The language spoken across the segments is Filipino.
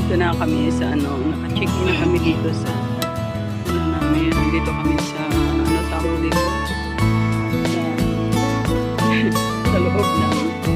Dito na kami sa naka-check-in na kami dito sa namin. Dito kami sa tawag dito. Sa loob ng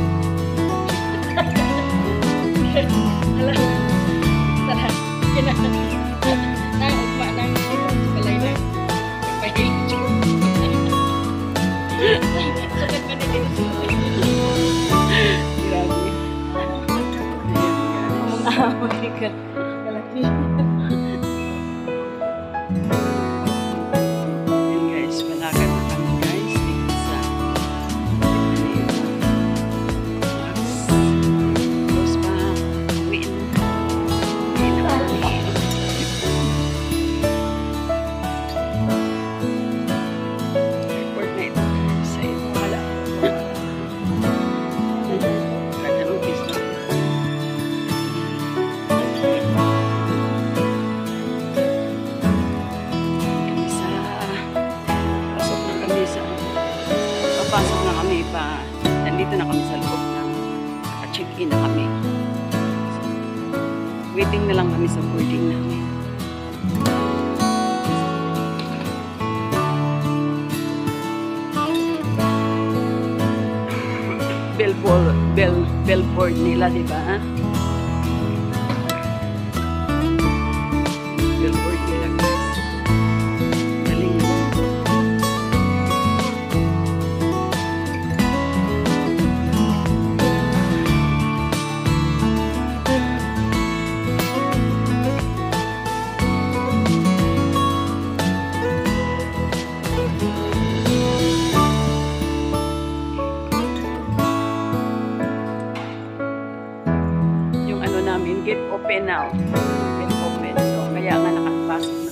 guys, malakad na kami guys dito sa tapos pa uwiin na kami. Airport na ito sa ito wala kada office na papasok na kami pa. Nandito na kami sa loob ng check-in na kami. So, waiting na lang kami sa boarding namin. Bellboard nila, di ba? Bellboard nila, guys. Galing na. Gate open now. Gate open. So, kaya nga nakapasok